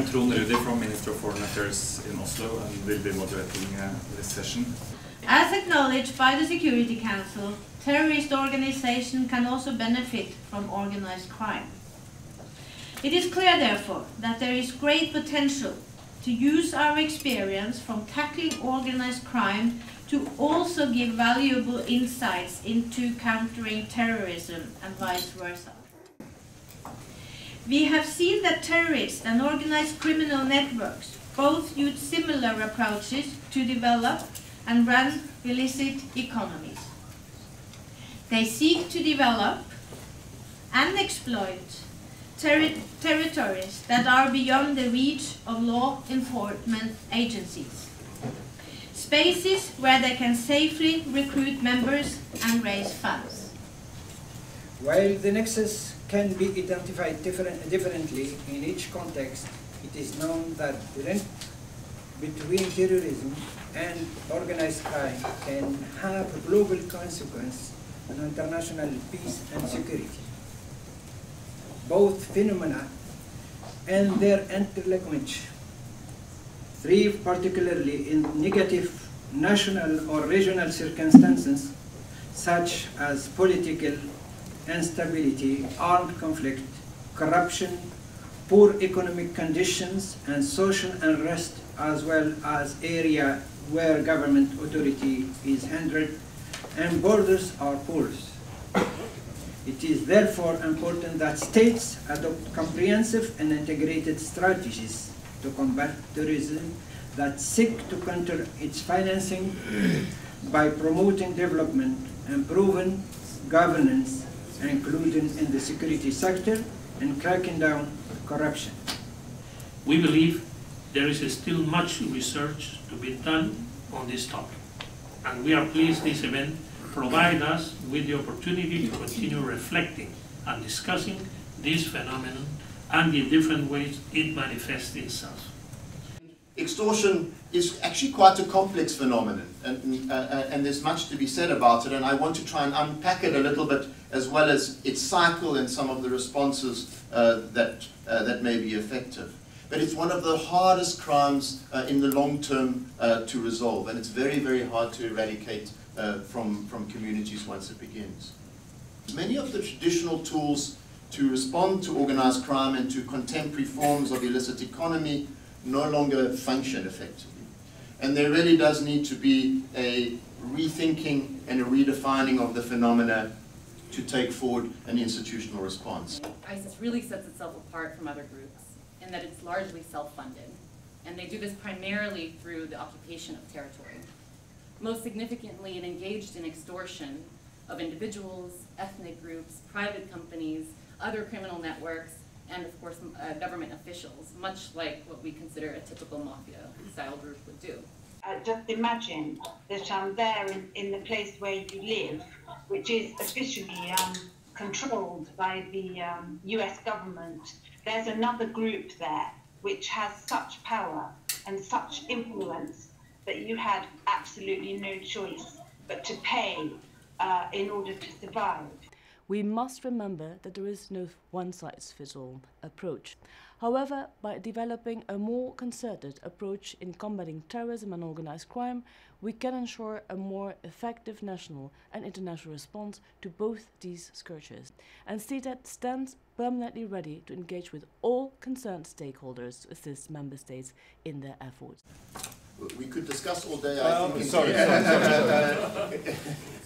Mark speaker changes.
Speaker 1: I'm Trond Rudi from Ministry of Foreign Affairs in Oslo and will be moderating this session.
Speaker 2: As acknowledged by the Security Council, terrorist organizations can also benefit from organized crime. It is clear, therefore, that there is great potential to use our experience from tackling organized crime to also give valuable insights into countering terrorism and vice versa. We have seen that terrorists and organized criminal networks both use similar approaches to develop and run illicit economies. They seek to develop and exploit territories that are beyond the reach of law enforcement agencies. Spaces where they can safely recruit members and raise funds.
Speaker 3: While the nexus can be identified differently in each context, it is known that the link between terrorism and organized crime can have a global consequence on international peace and security. Both phenomena and their interlinkage thrive particularly in negative national or regional circumstances such as political instability, armed conflict, corruption, poor economic conditions, and social unrest, as well as areas where government authority is hindered and borders are porous. It is therefore important that states adopt comprehensive and integrated strategies to combat terrorism that seek to counter its financing by promoting development, improving governance, including in the security sector, and cracking down corruption.
Speaker 4: We believe there is still much research to be done on this topic, and we are pleased this event provides us with the opportunity to continue reflecting and discussing this phenomenon and the different ways it manifests itself.
Speaker 5: Extortion is actually quite a complex phenomenon, and there's much to be said about it, and I want to try and unpack it a little bit, as well as its cycle and some of the responses that may be effective. But it's one of the hardest crimes in the long term to resolve, and it's very, very hard to eradicate from communities once it begins. Many of the traditional tools to respond to organized crime and to contemporary forms of illicit economy no longer function effectively. And there really does need to be a rethinking and a redefining of the phenomena to take forward an institutional response.
Speaker 6: ISIS really sets itself apart from other groups in that it's largely self-funded, and they do this primarily through the occupation of territory. Most significantly, it engaged in extortion of individuals, ethnic groups, private companies, other criminal networks, and of course government officials, much like what we consider a typical mafia-style group would do.
Speaker 7: Just imagine that I'm there in the place where you live, which is officially controlled by the US government. There's another group there which has such power and such influence that you had absolutely no choice but to pay in order to survive.
Speaker 8: We must remember that there is no one-size-fits-all approach. However, by developing a more concerted approach in combating terrorism and organized crime, we can ensure a more effective national and international response to both these scourges. And CTED stands permanently ready to engage with all concerned stakeholders to assist member states in their efforts.
Speaker 5: We could discuss all day.
Speaker 1: Sorry.